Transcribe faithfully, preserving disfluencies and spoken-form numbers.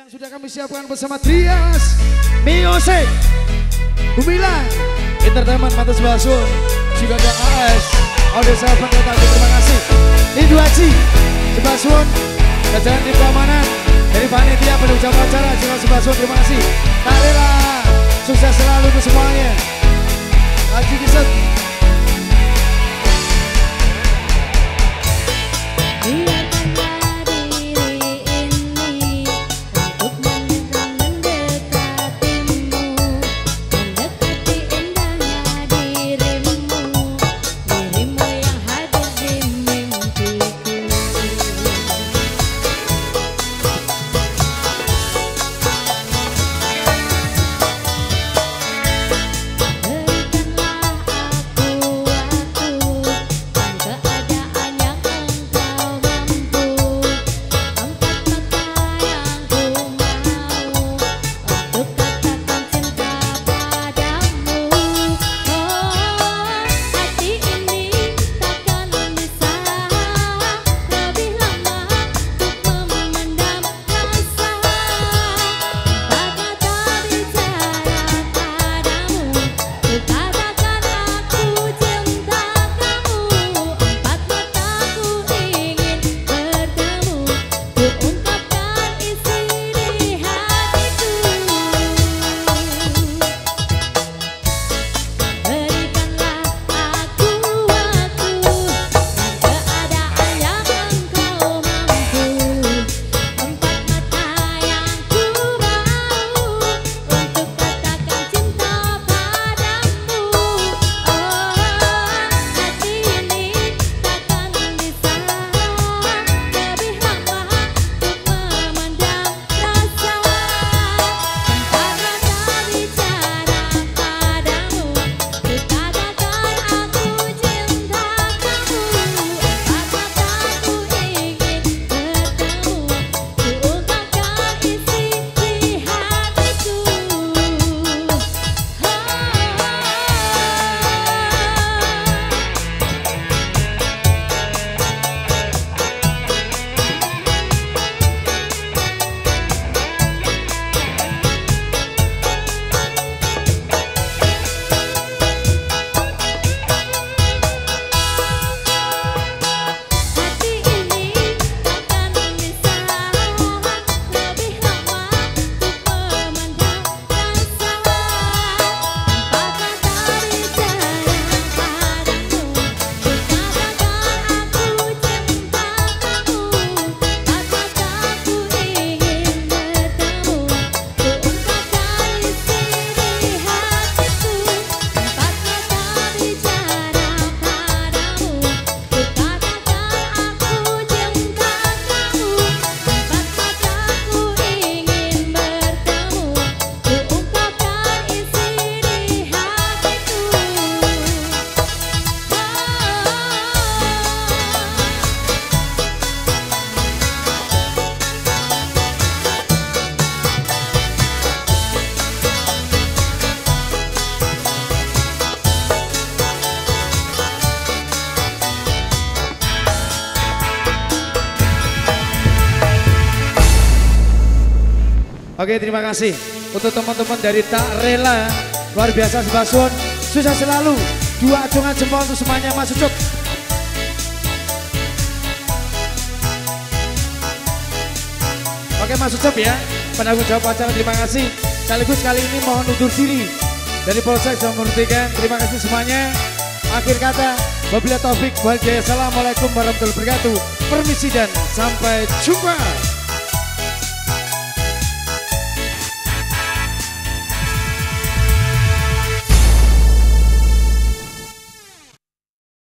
yang sudah kami siapkan bersama Trias Music, Gumilang Entertainment Matus Basun, juga ada A S Audio Sahabat Kota. Terima kasih Indu Haji Sebasun, jajaran di keamanan dari panitia pendukung acara Jalan Sebasun. Terima kasih Kak Lela, sukses selalu untuk semuanya. Haji Kiset. Oke, terima kasih untuk teman-teman dari Tak Rela, luar biasa Sebasun, sukses selalu, dua acungan jempol untuk semuanya. Mas Ucup. Oke Mas Ucup ya, penanggung jawab acara, terima kasih. Sekaligus kali ini mohon undur diri dari Polsek Jomortikan. Terima kasih semuanya. Akhir kata, wabillahi taufik wal hidayah. Assalamualaikum warahmatullahi wabarakatuh. Permisi dan sampai jumpa.